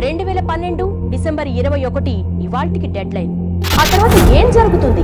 2012 December 21 ఇవాల్టికి dead line. ఆ తర్వాత ఏం జరుగుతుంది?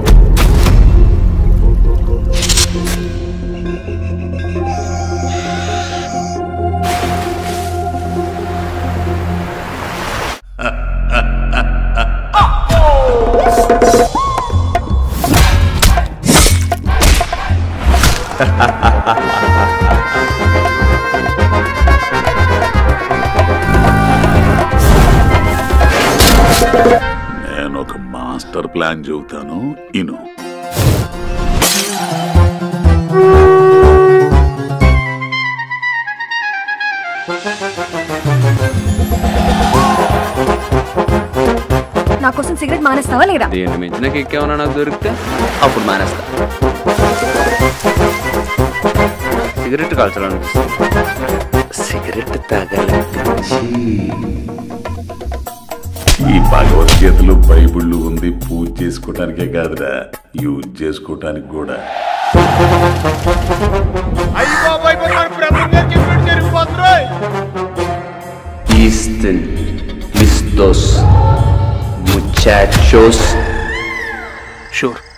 నేను ఒక మాస్టర్ ప్లాన్ చెబుతాను ఇను. నా కోసం సిగరెట్ మానేస్తావా లేదా? దేని మించిన కిక్ ఏమన్నా నాకు దొరికితే అప్పుడు మానేస్తా. సిగరెట్ కాల్చాలనిపిస్తుంది. సిగరెట్ తాగాలనిపించి ఈ భగవద్గీతలు బైబిళ్ళు ఉంది పూజ చేసుకోవటానికే కాదురా, యూజ్ చేసుకోవటానికి కూడా. Eastern listos muchachos. Sure.